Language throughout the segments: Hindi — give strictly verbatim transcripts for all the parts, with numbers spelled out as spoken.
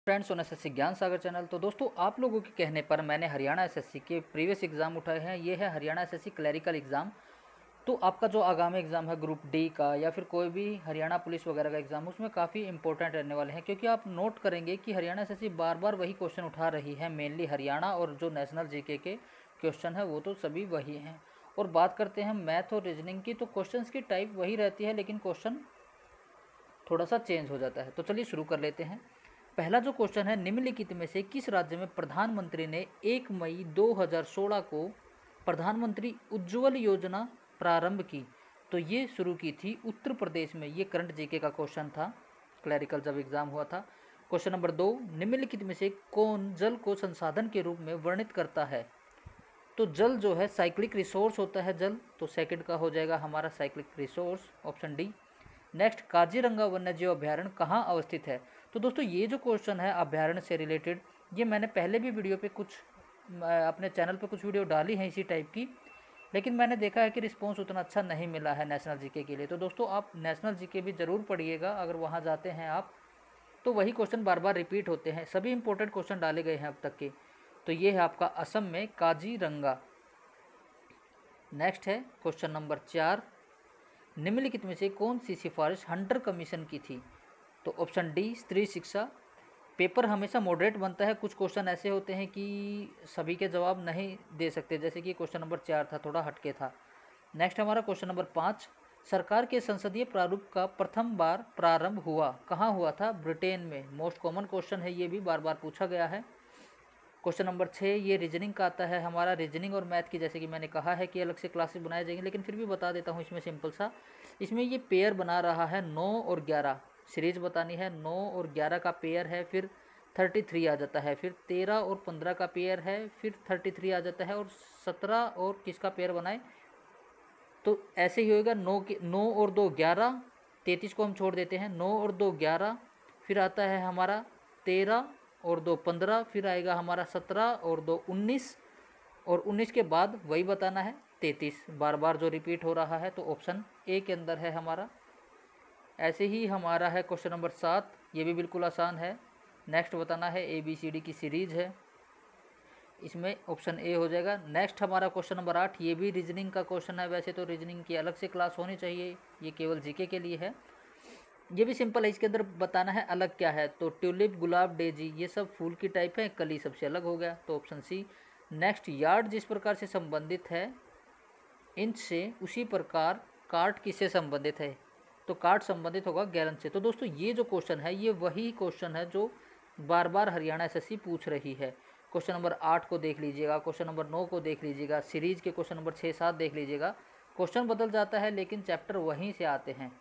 फ्रेंड्स ऑन एसएससी ज्ञान सागर चैनल। तो दोस्तों, आप लोगों के कहने पर मैंने हरियाणा एसएससी के प्रीवियस एग्ज़ाम उठाए हैं। ये है हरियाणा एसएससी क्लरिकल एग्ज़ाम। तो आपका जो आगामी एग्ज़ाम है ग्रुप डी का या फिर कोई भी हरियाणा पुलिस वगैरह का एग्ज़ाम, उसमें काफ़ी इंपॉर्टेंट रहने वाले हैं, क्योंकि आप नोट करेंगे कि हरियाणा एसएससी बार बार वही क्वेश्चन उठा रही है। मेनली हरियाणा और जो नेशनल जीके के क्वेश्चन है वो तो सभी वही हैं। और बात करते हैं मैथ और रीजनिंग की, तो क्वेश्चन की टाइप वही रहती है, लेकिन क्वेश्चन थोड़ा सा चेंज हो जाता है। तो चलिए शुरू कर लेते हैं। पहला जो क्वेश्चन है, निम्नलिखित में से किस राज्य में प्रधानमंत्री ने एक मई दो हज़ार सोलह को प्रधानमंत्री उज्ज्वल योजना प्रारंभ की? तो ये शुरू की थी उत्तर प्रदेश में। ये करंट जीके का क्वेश्चन था, क्लरिकल जब एग्जाम हुआ था। क्वेश्चन नंबर दो, निम्नलिखित में से कौन जल को संसाधन के रूप में वर्णित करता है? तो जल जो है साइक्लिक रिसोर्स होता है जल, तो सेकंड का हो जाएगा हमारा cyclic resource, option D. Next, Kaziranga वन्यजीव अभ्यारण्य कहाँ अवस्थित है? तो दोस्तों, ये जो क्वेश्चन है अभ्यारण्य से रिलेटेड, ये मैंने पहले भी वीडियो पे कुछ अपने चैनल पे कुछ वीडियो डाली है इसी टाइप की, लेकिन मैंने देखा है कि रिस्पांस उतना अच्छा नहीं मिला है नेशनल जीके के लिए। तो दोस्तों, आप नेशनल जीके भी ज़रूर पढ़िएगा। अगर वहाँ जाते हैं आप तो वही क्वेश्चन बार बार रिपीट होते हैं, सभी इंपॉर्टेंट क्वेश्चन डाले गए हैं अब तक के। तो ये है आपका असम में काजीरंगा। नेक्स्ट है क्वेश्चन नंबर चार, निम्नलिखित में से कौन सी सिफारिश हंटर कमीशन की थी? तो ऑप्शन डी, स्त्री शिक्षा। पेपर हमेशा मॉडरेट बनता है, कुछ क्वेश्चन ऐसे होते हैं कि सभी के जवाब नहीं दे सकते, जैसे कि क्वेश्चन नंबर चार था, थोड़ा हटके था। नेक्स्ट हमारा क्वेश्चन नंबर पाँच, सरकार के संसदीय प्रारूप का प्रथम बार प्रारंभ हुआ कहाँ हुआ था? ब्रिटेन में। मोस्ट कॉमन क्वेश्चन है, ये भी बार बार पूछा गया है। क्वेश्चन नंबर छः, ये रीजनिंग का आता है हमारा। रीजनिंग और मैथ की, जैसे कि मैंने कहा है कि अलग से क्लासेस बनाए जाएंगे, लेकिन फिर भी बता देता हूँ इसमें सिंपल सा। इसमें ये पेयर बना रहा है नौ और ग्यारह, सीरीज बतानी है। नौ और ग्यारह का पेयर है, फिर थर्टी थ्री आ जाता है। फिर तेरह और पंद्रह का पेयर है, फिर थर्टी थ्री आ जाता है। और सत्रह और किसका पेयर बनाए? तो ऐसे ही होएगा, नौ के नौ और दो ग्यारह, तैंतीस को हम छोड़ देते हैं। नौ और दो ग्यारह, फिर आता है हमारा तेरह और दो पंद्रह, फिर आएगा हमारा सत्रह और दो उन्नीस, और उन्नीस के बाद वही बताना है तैंतीस, बार बार जो रिपीट हो रहा है। तो ऑप्शन ए के अंदर है हमारा। ऐसे ही हमारा है क्वेश्चन नंबर सात, ये भी बिल्कुल आसान है। नेक्स्ट बताना है, ए बी सी डी की सीरीज है, इसमें ऑप्शन ए हो जाएगा। नेक्स्ट हमारा क्वेश्चन नंबर आठ, ये भी रीजनिंग का क्वेश्चन है। वैसे तो रीजनिंग की अलग से क्लास होनी चाहिए, ये केवल जीके के लिए है। ये भी सिंपल है, इसके अंदर बताना है अलग क्या है। तो ट्यूलिप, गुलाब, डेजी, ये सब फूल की टाइप है, कली सबसे अलग हो गया, तो ऑप्शन सी। नेक्स्ट, यार्ड जिस प्रकार से संबंधित है इंच से, उसी प्रकार कार्ट किससे संबंधित है? तो कार्ट संबंधित होगा गैलन से। तो दोस्तों, ये जो क्वेश्चन है ये वही क्वेश्चन है जो बार बार हरियाणा एसएससी पूछ रही है। क्वेश्चन नंबर आठ को देख लीजिएगा, क्वेश्चन नंबर नौ को देख लीजिएगा, सीरीज के क्वेश्चन नंबर छः सात देख लीजिएगा। क्वेश्चन बदल जाता है लेकिन चैप्टर वहीं से आते हैं।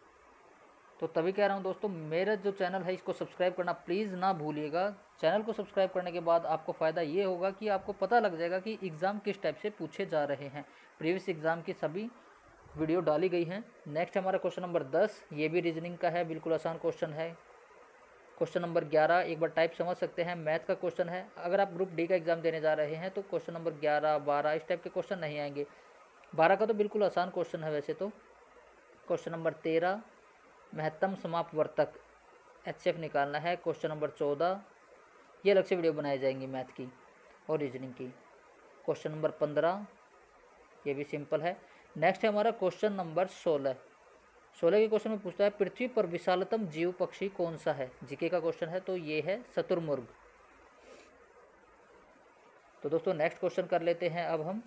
तो तभी कह रहा हूँ दोस्तों, मेरा जो चैनल है इसको सब्सक्राइब करना प्लीज़ ना भूलिएगा। चैनल को सब्सक्राइब करने के बाद आपको फ़ायदा ये होगा कि आपको पता लग जाएगा कि एग्ज़ाम किस टाइप से पूछे जा रहे हैं। प्रीवियस एग्ज़ाम की सभी वीडियो डाली गई हैं। नेक्स्ट हमारा क्वेश्चन नंबर दस, ये भी रीजनिंग का है, बिल्कुल आसान क्वेश्चन है। क्वेश्चन नंबर ग्यारह, एक बार टाइप समझ सकते हैं, मैथ का क्वेश्चन है। अगर आप ग्रुप डी का एग्ज़ाम देने जा रहे हैं तो क्वेश्चन नंबर ग्यारह, बारह इस टाइप के क्वेश्चन नहीं आएंगे। बारह का तो बिल्कुल आसान क्वेश्चन है वैसे तो। क्वेश्चन नंबर तेरह, महत्तम समापवर्तक एच एफ निकालना है। क्वेश्चन नंबर चौदह, ये अलग से वीडियो बनाई जाएंगी मैथ की और रीजनिंग की। क्वेश्चन नंबर पंद्रह, ये भी सिंपल है। नेक्स्ट है हमारा क्वेश्चन नंबर सोलह। सोलह के क्वेश्चन में पूछता है, पृथ्वी पर विशालतम जीव पक्षी कौन सा है? जीके का क्वेश्चन है, तो ये है शुतुरमुर्ग। तो दोस्तों, नेक्स्ट क्वेश्चन कर लेते हैं अब हम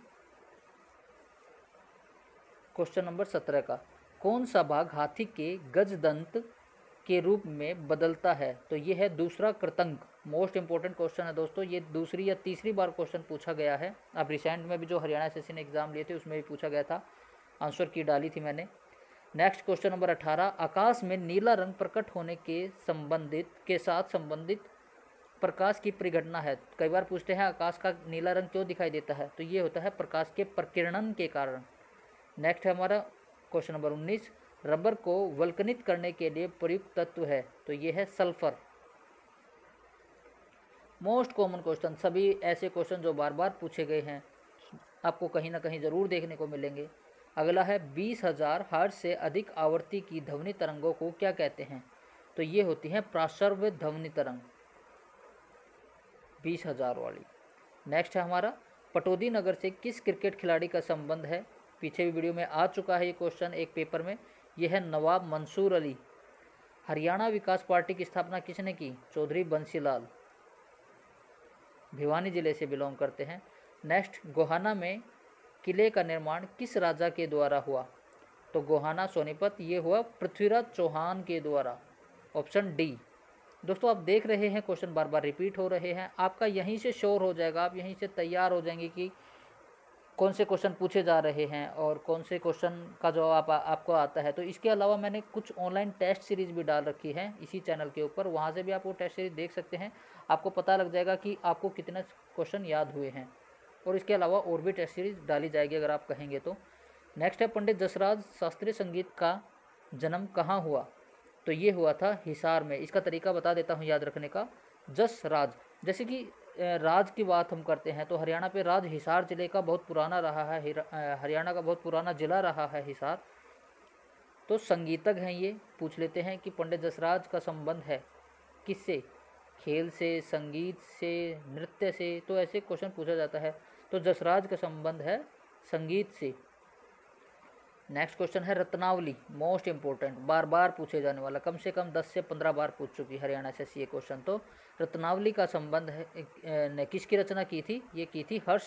क्वेश्चन नंबर सत्रह का। कौन सा भाग हाथी के गजदंत के रूप में बदलता है? तो ये है दूसरा कृतंक। मोस्ट इंपॉर्टेंट क्वेश्चन है दोस्तों, ये दूसरी या तीसरी बार क्वेश्चन पूछा गया है। अब रिसेंट में भी जो हरियाणा एसएससी ने एग्जाम लिए थे उसमें भी पूछा गया था, आंसर की डाली थी मैंने। नेक्स्ट क्वेश्चन नंबर अठारह, आकाश में नीला रंग प्रकट होने के संबंधित के साथ संबंधित प्रकाश की परिघटना है। कई बार पूछते हैं आकाश का नीला रंग क्यों दिखाई देता है? तो ये होता है प्रकाश के प्रकीर्णन के कारण। नेक्स्ट है हमारा क्वेश्चन नंबर उन्नीस, रबर को वल्कनित करने के लिए प्रयुक्त तत्व है, तो ये है सल्फर। मोस्ट कॉमन क्वेश्चन, सभी ऐसे क्वेश्चन जो बार बार पूछे गए हैं, आपको कहीं ना कहीं ज़रूर देखने को मिलेंगे। अगला है, बीस हजार हर्ट्ज से अधिक आवृत्ति की ध्वनि तरंगों को क्या कहते हैं? तो ये होती हैं प्रासर्व ध्वनि तरंग। बीस हज़ार वाली। नेक्स्ट है हमारा, पटौदी नगर से किस क्रिकेट खिलाड़ी का संबंध है? पीछे भी वीडियो में आ चुका है ये क्वेश्चन एक पेपर में। यह है नवाब मंसूर अली। हरियाणा विकास पार्टी की स्थापना किसने की? चौधरी बंसीलाल, भिवानी जिले से बिलोंग करते हैं। नेक्स्ट, गोहाना में किले का निर्माण किस राजा के द्वारा हुआ? तो गोहाना सोनीपत ये हुआ पृथ्वीराज चौहान के द्वारा, ऑप्शन डी। दोस्तों आप देख रहे हैं क्वेश्चन बार बार रिपीट हो रहे हैं, आपका यहीं से श्योर हो जाएगा, आप यहीं से तैयार हो जाएंगे कि कौन से क्वेश्चन पूछे जा रहे हैं और कौन से क्वेश्चन का जवाब आप, आपको आता है। तो इसके अलावा मैंने कुछ ऑनलाइन टेस्ट सीरीज़ भी डाल रखी है इसी चैनल के ऊपर, वहाँ से भी आप वो टेस्ट सीरीज देख सकते हैं, आपको पता लग जाएगा कि आपको कितने क्वेश्चन याद हुए हैं। और इसके अलावा और भी टेस्ट सीरीज डाली जाएगी अगर आप कहेंगे तो। नेक्स्ट है, पंडित जसराज शास्त्रीय संगीत का जन्म कहाँ हुआ? तो ये हुआ था हिसार में। इसका तरीका बता देता हूँ याद रखने का। जस राज, जैसे कि राज की बात हम करते हैं तो हरियाणा पे राज हिसार जिले का बहुत पुराना रहा है, हरियाणा का बहुत पुराना जिला रहा है हिसार। तो संगीतज्ञ हैं ये। पूछ लेते हैं कि पंडित जसराज का संबंध है किससे? खेल से, संगीत से, नृत्य से, तो ऐसे क्वेश्चन पूछा जाता है। तो जसराज का संबंध है संगीत से। नेक्स्ट क्वेश्चन है रत्नावली, मोस्ट इंपॉर्टेंट, बार बार पूछे जाने वाला, कम से कम दस से पंद्रह बार पूछ चुकी हरियाणा एसएससी ये क्वेश्चन। तो रत्नावली का संबंध है ने किसकी रचना की थी? ये की थी हर्ष।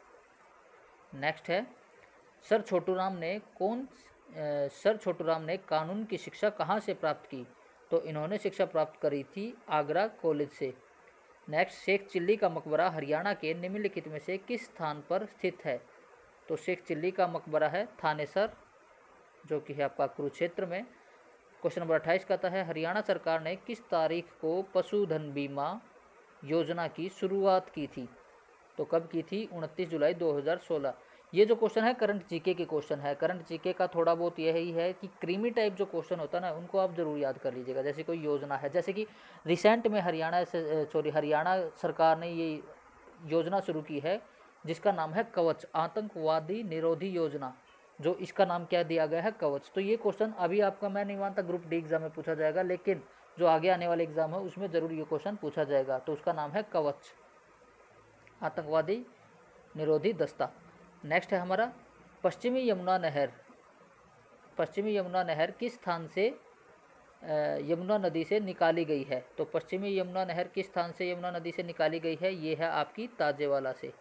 नेक्स्ट है, सर छोटूराम ने कौन सर छोटूराम ने कानून की शिक्षा कहाँ से प्राप्त की? तो इन्होंने शिक्षा प्राप्त करी थी आगरा कॉलेज से। नेक्स्ट, शेख चिल्ली का मकबरा हरियाणा के निम्नलिखित में से किस स्थान पर स्थित है? तो शेख चिल्ली का मकबरा है थानेसर, जो कि है आपका कुरुक्षेत्र में। क्वेश्चन नंबर अट्ठाईस कहता है, हरियाणा सरकार ने किस तारीख को पशुधन बीमा योजना की शुरुआत की थी? तो कब की थी? उनतीस जुलाई दो हज़ार सोलह। ये जो क्वेश्चन है करंट जीके के क्वेश्चन है। करंट जीके का थोड़ा बहुत यही है कि क्रीमी टाइप जो क्वेश्चन होता है ना, उनको आप जरूर याद कर लीजिएगा। जैसे कोई योजना है, जैसे कि रिसेंट में हरियाणा से सॉरी हरियाणा सरकार ने ये योजना शुरू की है जिसका नाम है कवच, आतंकवादी निरोधी योजना, जो इसका नाम क्या दिया गया है? कवच। तो ये क्वेश्चन अभी आपका, मैं नहीं मानता ग्रुप डी एग्जाम में पूछा जाएगा, लेकिन जो आगे आने वाले एग्जाम है उसमें जरूर ये क्वेश्चन पूछा जाएगा। तो उसका नाम है कवच, आतंकवादी निरोधी दस्ता। नेक्स्ट है हमारा, पश्चिमी यमुना नहर पश्चिमी यमुना नहर किस स्थान से यमुना नदी से निकाली गई है? तो पश्चिमी यमुना नहर किस स्थान से यमुना नदी से निकाली गई है? ये है आपकी ताजेवाला से,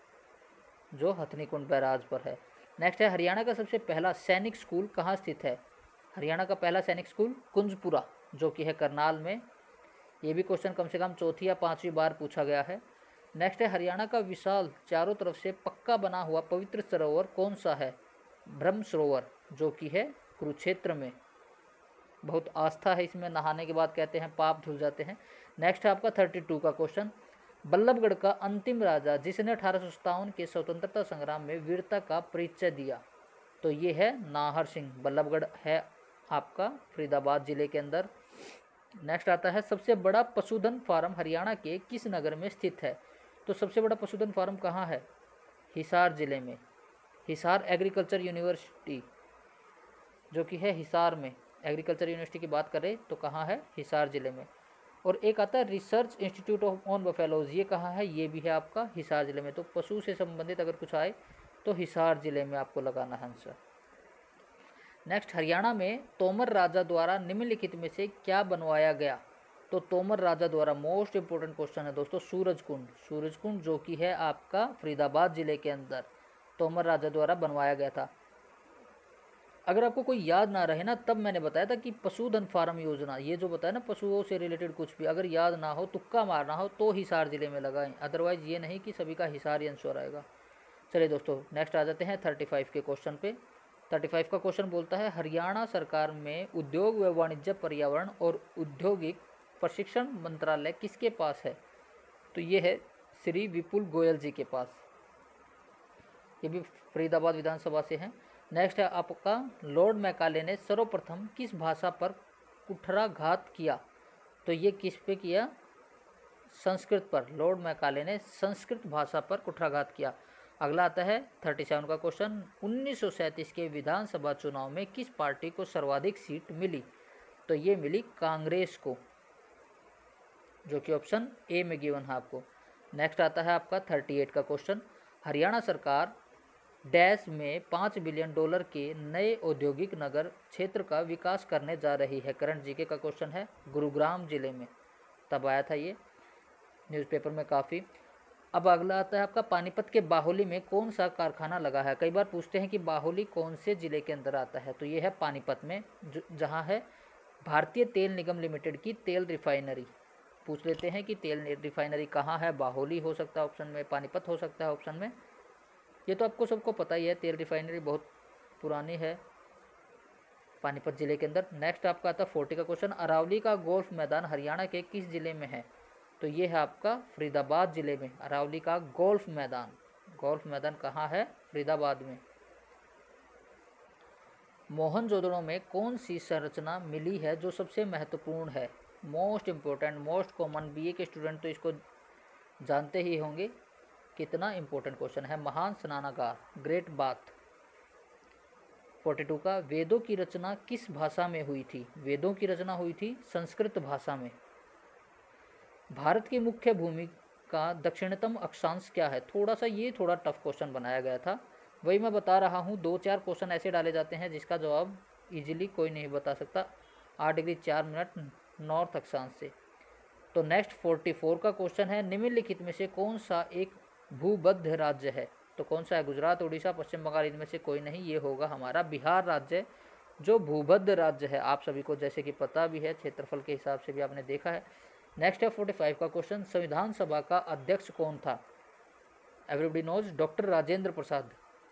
जो हथनीकुंड बैराज पर है। नेक्स्ट है, हरियाणा का सबसे पहला सैनिक स्कूल कहाँ स्थित है? हरियाणा का पहला सैनिक स्कूल कुंजपुरा, जो कि है करनाल में। ये भी क्वेश्चन कम से कम चौथी या पांचवी बार पूछा गया है। नेक्स्ट है, हरियाणा का विशाल चारों तरफ से पक्का बना हुआ पवित्र सरोवर कौन सा है? ब्रह्म सरोवर, जो कि है कुरुक्षेत्र में। बहुत आस्था है इसमें, नहाने के बाद कहते हैं पाप धुल जाते हैं। नेक्स्ट है आपका थर्टी टू का क्वेश्चन, बल्लभगढ़ का अंतिम राजा जिसने अठारह सौ सत्तावन के स्वतंत्रता संग्राम में वीरता का परिचय दिया? तो ये है नाहर सिंह। बल्लभगढ़ है आपका फरीदाबाद जिले के अंदर। नेक्स्ट आता है, सबसे बड़ा पशुधन फार्म हरियाणा के किस नगर में स्थित है? तो सबसे बड़ा पशुधन फार्म कहाँ है? हिसार जिले में। हिसार एग्रीकल्चर यूनिवर्सिटी, जो कि है हिसार में। एग्रीकल्चर यूनिवर्सिटी की बात करें तो कहाँ है? हिसार जिले में। और एक आता है research institute of on buffaloes, ये कहाँ है? ये भी है आपका हिसार जिले में। तो पशु से संबंधित अगर कुछ आए तो हिसार जिले में आपको लगाना है आंसर। नेक्स्ट, हरियाणा में तोमर राजा द्वारा निम्नलिखित में से क्या बनवाया गया? तो तोमर राजा द्वारा, मोस्ट इंपोर्टेंट क्वेश्चन है दोस्तों, सूरजकुंड। सूरजकुंड जो कि है आपका फरीदाबाद जिले के अंदर तोमर राजा द्वारा बनवाया गया था। अगर आपको कोई याद ना रहे ना, तब मैंने बताया था कि पशुधन फार्म योजना, ये जो बताया ना पशुओं से रिलेटेड कुछ भी, अगर याद ना हो, तुक्का मारना हो तो हिसार जिले में लगाएं, अदरवाइज ये नहीं कि सभी का हिसार ही आंसर आएगा। चलिए दोस्तों, नेक्स्ट आ जाते हैं थर्टी फाइव के क्वेश्चन पे। थर्टी फाइव का क्वेश्चन बोलता है, हरियाणा सरकार में उद्योग व वाणिज्य, पर्यावरण और औद्योगिक प्रशिक्षण मंत्रालय किसके पास है? तो ये है श्री विपुल गोयल जी के पास। ये भी फरीदाबाद विधानसभा से हैं। नेक्स्ट है आपका, लॉर्ड मैकाले ने सर्वप्रथम किस भाषा पर कुठाराघात किया? तो ये किस पे किया? संस्कृत पर। लॉर्ड मैकाले ने संस्कृत भाषा पर कुठाराघात किया। अगला आता है थर्टी सेवन का क्वेश्चन, उन्नीस सौ सैंतीस के विधानसभा चुनाव में किस पार्टी को सर्वाधिक सीट मिली? तो ये मिली कांग्रेस को, जो कि ऑप्शन ए में गिवन है आपको। नेक्स्ट आता है आपका थर्टी एट का क्वेश्चन, हरियाणा सरकार डैश में पाँच बिलियन डॉलर के नए औद्योगिक नगर क्षेत्र का विकास करने जा रही है। करंट जीके का क्वेश्चन है, गुरुग्राम जिले में तब आया था ये न्यूज़पेपर में काफ़ी। अब अगला आता है आपका, पानीपत के बाहोली में कौन सा कारखाना लगा है। कई बार पूछते हैं कि बाहोली कौन से ज़िले के अंदर आता है, तो ये है पानीपत में, जहाँ है भारतीय तेल निगम लिमिटेड की तेल रिफाइनरी। पूछ लेते हैं कि तेल रिफाइनरी कहाँ है, बाहोली हो सकता है ऑप्शन में, पानीपत हो सकता है ऑप्शन में। ये तो आपको सबको पता ही है, तेल रिफाइनरी बहुत पुरानी है पानीपत ज़िले के अंदर। नेक्स्ट आपका आता है फोर्टी का क्वेश्चन, अरावली का गोल्फ मैदान हरियाणा के किस ज़िले में है, तो ये है आपका फरीदाबाद ज़िले में अरावली का गोल्फ मैदान। गोल्फ मैदान कहाँ है, फरीदाबाद में। मोहनजोदड़ो में कौन सी संरचना मिली है जो सबसे महत्वपूर्ण है, most important, most common, BA के स्टूडेंट तो इसको जानते ही होंगे, कितना इम्पोर्टेंट क्वेश्चन है, महान स्नानागार, ग्रेट बाथ। फोर्टी टू का, वेदों की रचना किस भाषा में हुई थी, वेदों की रचना हुई थी संस्कृत भाषा में। भारत की मुख्य भूमि का दक्षिणतम अक्षांश क्या है, थोड़ा सा ये थोड़ा टफ क्वेश्चन बनाया गया था, वही मैं बता रहा हूँ। दो चार क्वेश्चन ऐसे डाले जाते हैं जिसका जवाब इजीली कोई नहीं बता सकता। आठ डिग्री चार मिनट नॉर्थ अक्षांश से। तो नेक्स्ट फोर्टी फोर का क्वेश्चन है, निम्नलिखित में से कौन सा एक भूबद्ध राज्य है, तो कौन सा है, गुजरात, उड़ीसा, पश्चिम बंगाल, इनमें से कोई नहीं, ये होगा हमारा बिहार राज्य जो भूबद्ध राज्य है। आप सभी को जैसे कि पता भी है, क्षेत्रफल के हिसाब से भी आपने देखा है। नेक्स्ट है फोर्टी फाइव का क्वेश्चन, संविधान सभा का अध्यक्ष कौन था। Everybody knows, doctor Rajendra Prasad.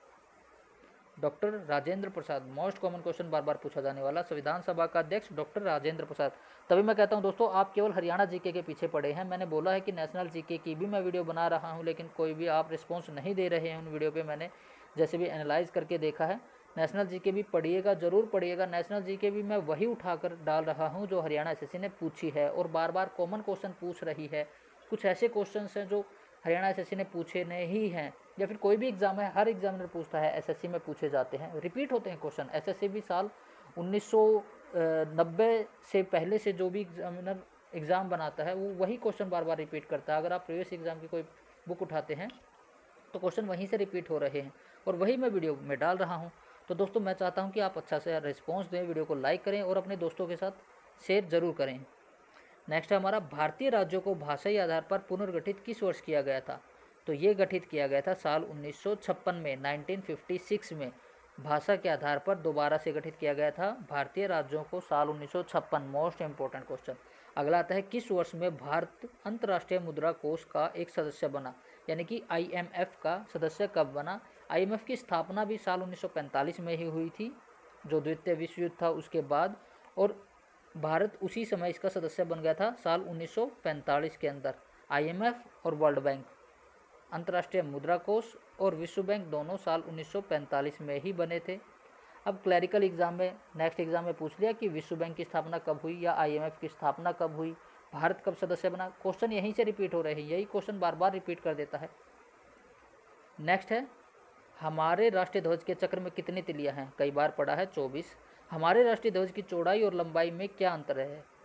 Doctor Rajendra Prasad, most common question बार बार पूछा जाने वाला, संविधान सभा का अध्यक्ष डॉक्टर राजेंद्र प्रसाद। तभी मैं कहता हूं दोस्तों, आप केवल हरियाणा जीके के पीछे पड़े हैं। मैंने बोला है कि नेशनल जीके की भी मैं वीडियो बना रहा हूं, लेकिन कोई भी आप रिस्पॉन्स नहीं दे रहे हैं उन वीडियो पे। मैंने जैसे भी एनालाइज करके देखा है, नेशनल जीके भी पढ़िएगा, ज़रूर पढ़िएगा। नेशनल जीके भी मैं वही उठाकर डाल रहा हूँ जो हरियाणा एसएससी ने पूछी है, और बार बार कॉमन क्वेश्चन पूछ रही है। कुछ ऐसे क्वेश्चन हैं जो हरियाणा एसएससी ने पूछे नहीं हैं, या फिर कोई भी एग्जाम है, हर एग्जामिनर पूछता है, एसएससी में पूछे जाते हैं, रिपीट होते हैं क्वेश्चन। एसएससी भी साल उन्नीस सौ नब्बे से पहले से जो भी एग्जामिनर एग्ज़ाम बनाता है वो वही क्वेश्चन बार बार रिपीट करता है। अगर आप प्रीवियस एग्जाम की कोई बुक उठाते हैं तो क्वेश्चन वहीं से रिपीट हो रहे हैं, और वही मैं वीडियो में डाल रहा हूँ। तो दोस्तों मैं चाहता हूँ कि आप अच्छा से रिस्पॉन्स दें, वीडियो को लाइक करें और अपने दोस्तों के साथ शेयर ज़रूर करें। नेक्स्ट है हमारा, भारतीय राज्यों को भाषाई आधार पर पुनर्गठित किस वर्ष किया गया था, तो ये गठित किया गया था साल उन्नीस सौ छप्पन में, नाइनटीन फिफ्टी सिक्स में भाषा के आधार पर दोबारा से गठित किया गया था भारतीय राज्यों को, साल उन्नीस सौ छप्पन। Most important question. अगला आता है, किस वर्ष में भारत अंतर्राष्ट्रीय मुद्रा कोष का एक सदस्य बना, यानी कि आईएमएफ का सदस्य कब बना। आईएमएफ की स्थापना भी साल उन्नीस सौ पैंतालीस में ही हुई थी, जो द्वितीय विश्व युद्ध था उसके बाद, और भारत उसी समय इसका सदस्य बन गया था साल उन्नीस सौ पैंतालीस के अंदर। आईएमएफ और वर्ल्ड बैंक, अंतर्राष्ट्रीय मुद्रा कोष और विश्व बैंक दोनों साल उन्नीस सौ पैंतालीस में ही बने थे। अब क्लैरिकल एग्जाम में, नेक्स्ट एग्जाम में पूछ लिया कि विश्व बैंक की स्थापना कब हुई या आईएमएफ की स्थापना कब हुई, भारत कब सदस्य बना। क्वेश्चन यहीं से रिपीट हो रहे हैं, यही क्वेश्चन बार बार रिपीट कर देता है। नेक्स्ट है, हमारे राष्ट्रीय ध्वज के चक्र में कितनी तिलियां हैं, कई बार पढ़ा है, चौबीस। हमारे राष्ट्रीय ध्वज की चौड़ाई और लंबाई में क्या अंतर है,